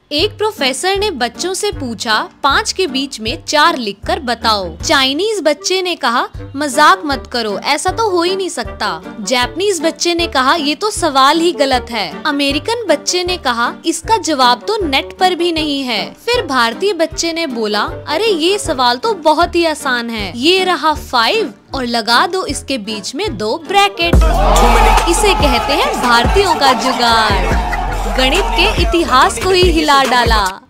एक प्रोफेसर ने बच्चों से पूछा 5 के बीच में 4 लिखकर बताओ। चाइनीज बच्चे ने कहा मजाक मत करो, ऐसा तो हो ही नहीं सकता। जापानीज बच्चे ने कहा ये तो सवाल ही गलत है। अमेरिकन बच्चे ने कहा इसका जवाब तो नेट पर भी नहीं है। फिर भारतीय बच्चे ने बोला अरे ये सवाल तो बहुत ही आसान है, ये रहा 5 और लगा दो इसके बीच में 2 ब्रैकेट। इसे कहते हैं भारतीयों का जुगाड़। गणित के इतिहास को ही हिला डाला।